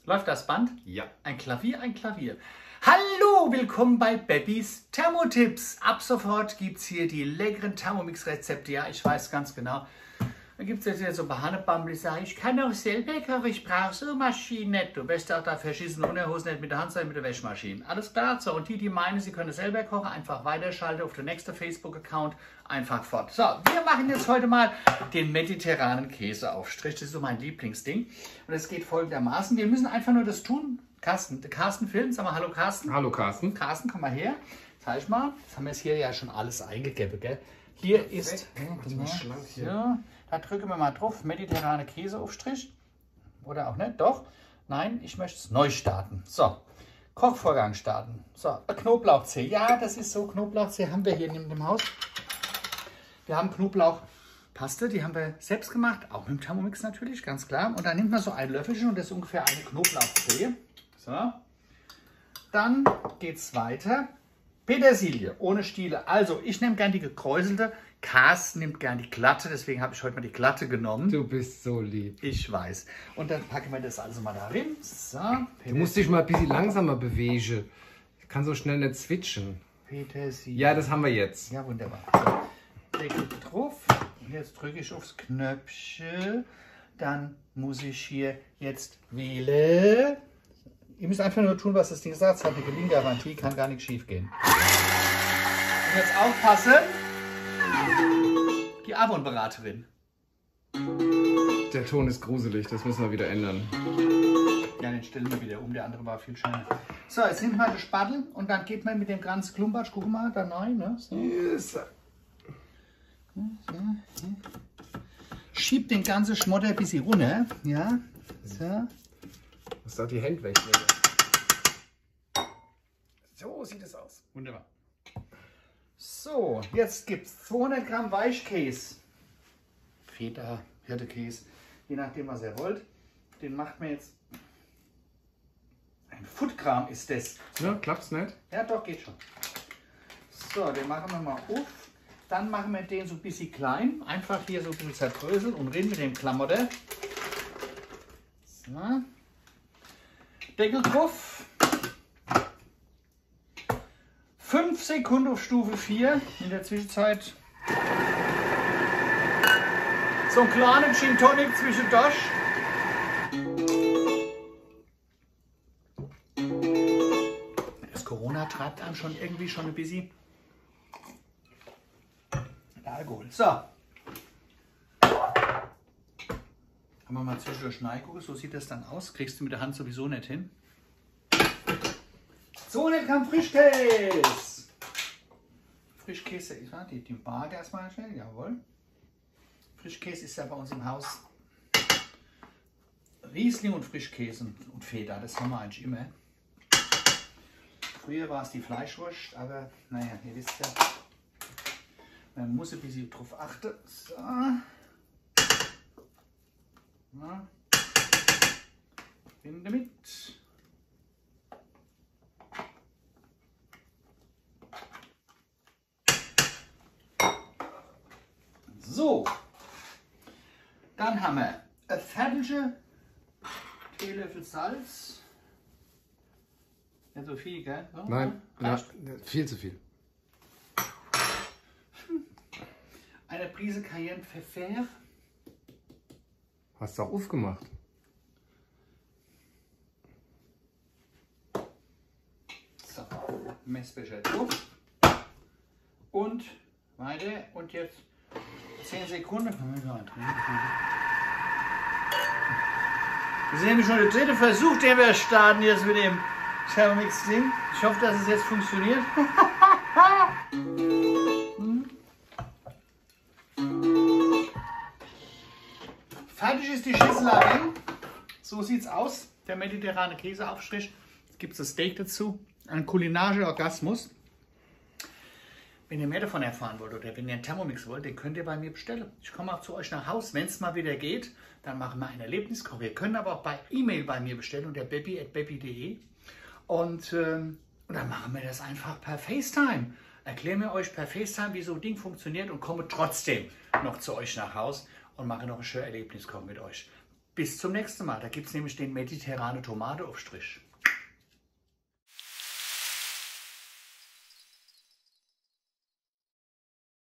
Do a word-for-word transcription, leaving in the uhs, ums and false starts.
Läuft das Band? Ja. Ein Klavier, ein Klavier. Hallo, willkommen bei Beppis Thermotipps. Ab sofort gibt es hier die leckeren Thermomix-Rezepte. Ja, ich weiß ganz genau. Da gibt es jetzt wieder so ein paar Hannebambel, die sagen, ich kann auch selber kochen, ich brauche so eine Maschine nicht. Du wirst auch da verschissen Unterhosen nicht mit der Hand, sondern mit der Wäschmaschine. Alles klar? So, und die, die meinen, sie können selber kochen, einfach weiterschalten auf den nächsten Facebook-Account, einfach fort. So, wir machen jetzt heute mal den mediterranen Käseaufstrich. Das ist so mein Lieblingsding. Und es geht folgendermaßen. Wir müssen einfach nur das tun. Carsten, Carsten filmt. Sag mal, hallo Carsten. Hallo Carsten. Carsten, komm mal her. Zeig mal. Jetzt haben wir es hier ja schon alles eingegeben, gell? Hier ist... Ja, schlank hier. Ja, da drücken wir mal drauf. Mediterrane Käseaufstrich. Oder auch nicht? Doch. Nein, ich möchte es neu starten. So. Kochvorgang starten. So, Knoblauchzehe. Ja, das ist so. Knoblauchzehe haben wir hier in dem Haus. Wir haben Knoblauchpaste, die haben wir selbst gemacht. Auch mit dem Thermomix natürlich, ganz klar. Und dann nimmt man so ein Löffelchen und das ist ungefähr eine Knoblauchzehe. So. Dann geht es weiter. Petersilie ohne Stiele. Also, ich nehme gern die gekräuselte. Carsten nimmt gern die glatte, deswegen habe ich heute mal die glatte genommen. Du bist so lieb. Ich weiß. Und dann packen wir das also mal darin. So, Du musst dich mal ein bisschen langsamer bewegen. Ich kann so schnell nicht switchen. Petersilie. Ja, das haben wir jetzt. Ja, wunderbar. So, Deckel drauf. Und jetzt drücke ich aufs Knöpfchen. Dann muss ich hier jetzt wählen. Ihr müsst einfach nur tun, was das Ding sagt. Es hat eine Gelinggarantie, kann gar nichts schief gehen. Und jetzt aufpassen. Die Avon-Beraterin. Der Ton ist gruselig, das müssen wir wieder ändern. Ja, den stellen wir wieder um. Der andere war viel schöner. So, jetzt nimmt man den Spatel und dann geht man mit dem ganzen Klumpatsch, guck mal, da rein. Ne? So. Yes. Schiebt den ganzen Schmotter ein bisschen runter. Ja, so. Muss da die Hände wegnehmen. So sieht es aus. Wunderbar. So, jetzt gibt es zweihundert Gramm Weichkäse. Feta, Hirtekäse, je nachdem, was ihr wollt. Den macht man jetzt. Ein Footgramm ist das. Ja, klappt's nicht? Ja, doch, geht schon. So, den machen wir mal auf. Dann machen wir den so ein bisschen klein. Einfach hier so ein bisschen zerbröseln und rein mit dem Klamotter. So. Deckel drauf. fünf Sekunden auf Stufe vier. In der Zwischenzeit so ein kleiner Gin Tonic zwischendurch. Das Corona treibt einem schon irgendwie schon ein bisschen der Alkohol. So. Haben wir mal zwischendurch reingucken. So sieht das dann aus. Kriegst du mit der Hand sowieso nicht hin. zweihundert Gramm Frischkäse. Frischkäse, die, die Waage erstmal schnell, jawohl. Frischkäse ist ja bei uns im Haus Riesling und Frischkäse und Feta, das haben wir eigentlich immer. Früher war es die Fleischwurst, aber naja, ihr wisst ja, man muss ein bisschen drauf achten. So. Na. Bin damit. So, dann haben wir eine fertige Teelöffel Salz. Nicht so viel, gell? So, Nein, na, reicht. viel zu viel. Eine Prise Cayenne-Pfeffer. Hast du auch aufgemacht? So, Messbecher drauf. Und weiter. Und jetzt zehn Sekunden. Das ist nämlich schon der dritte Versuch, den wir starten jetzt mit dem Thermomix-Ding. Ich hoffe, dass es jetzt funktioniert. Fertig ist die Schüssel darin. So sieht es aus. Der mediterrane Käseaufstrich. Jetzt gibt es das Steak dazu. Ein kulinarischer Orgasmus. Wenn ihr mehr davon erfahren wollt oder wenn ihr einen Thermomix wollt, den könnt ihr bei mir bestellen. Ich komme auch zu euch nach Haus. Wenn es mal wieder geht, dann machen wir ein Erlebniskoch. Wir können aber auch bei E-Mail bei mir bestellen unter beppi at beppi punkt de und, ähm, und dann machen wir das einfach per FaceTime. Erklären wir euch per FaceTime, wie so ein Ding funktioniert und komme trotzdem noch zu euch nach Haus und mache noch ein schönes Erlebniskoch mit euch. bis zum nächsten Mal. Da gibt es nämlich den mediterrane Tomateaufstrich.